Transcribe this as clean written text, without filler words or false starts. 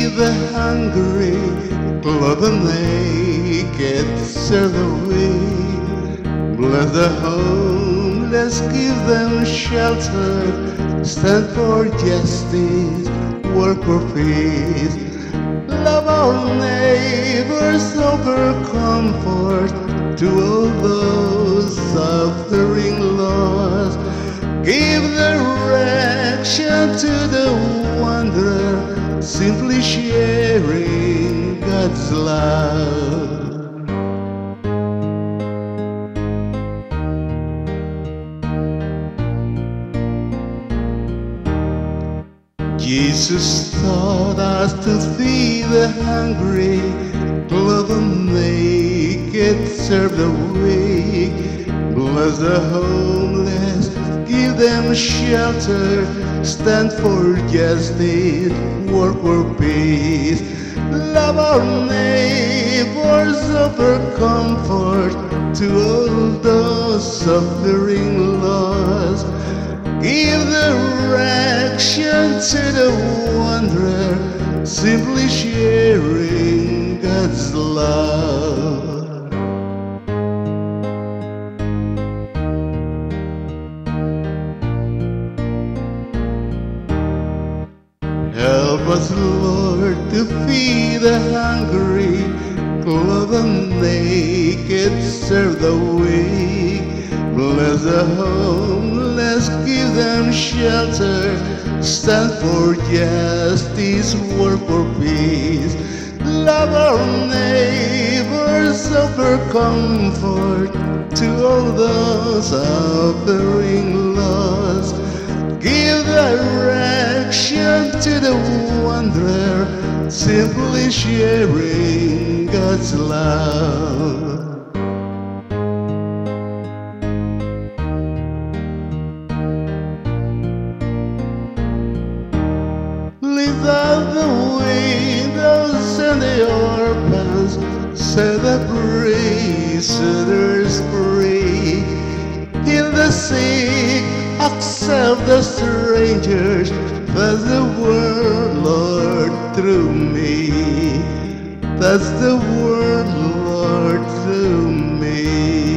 the hungry, clothe the naked, serve the weak, bless the homeless, give them shelter, stand for justice, work for peace, love our neighbors, offer comfort to all those suffering lost, give direction to the wanderer, simply sharing God's love. Jesus taught us to feed the hungry, clothe the naked, serve the weak, bless the homeless, give them shelter, stand for justice, work for peace, love our neighbors, offer comfort to all those suffering lost, give direction to the wanderer, simply sharing God's love. Help us, Lord, to feed the hungry, clothe the naked, serve the weak, bless the homeless, give them shelter, stand for justice, work for peace, love our neighbors, offer comfort to all those suffering lost, give direction to the wanderer, simply sharing God's love. Lift up the widows and the orphans, set the prisoners free, heal the sick, accept the strangers, that's the word, Lord, through me. That's the word, Lord, through me.